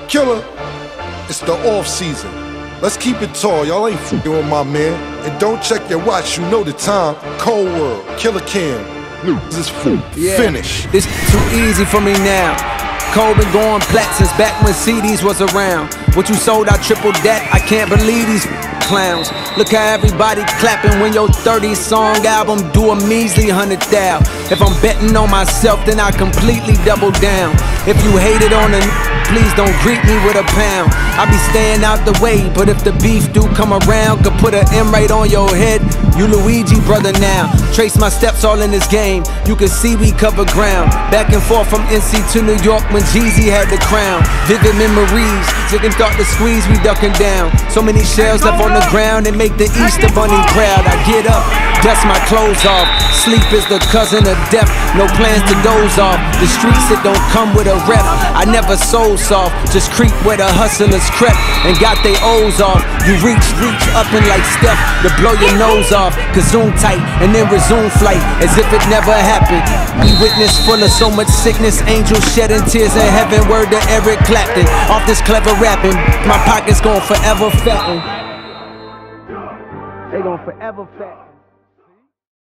Killer, it's the off season. Let's keep it tall, y'all ain't f***ing with my man. And don't check your watch, you know the time. Cold World, Killer Cam, this is finish. This too easy for me now. Cole been going plat since back when CDs was around. What you sold, I tripled that. I can't believe these clowns. Look how everybody clapping when your 30 song album do a measly 100,000. If I'm betting on myself, then I completely double down. If you hated on a please don't greet me with a pound. I be staying out the way, but if the beef do come around, could put an M right on your head. You Luigi, brother, now. Trace my steps all in this game. You can see we cover ground. Back and forth from NC to New York when Jeezy had the crown. Vivid memories, chicken thought to squeeze, we ducking down. So many shells left on the ground and make the Easter Bunny proud. I get up, dust my clothes off. Sleep is the cousin of death. No plans to doze off. The streets, it don't come with a rep. I never sold soft, just creep where the hustlers crept and got they O's off. You reach up and like Steph to blow your nose off. Cause zoom tight and then resume flight as if it never happened. We witness full of so much sickness, angels shedding tears in heaven. Word to Eric Clapton, off this clever rapping. My pockets gon' forever fatten. They gon' forever fatten.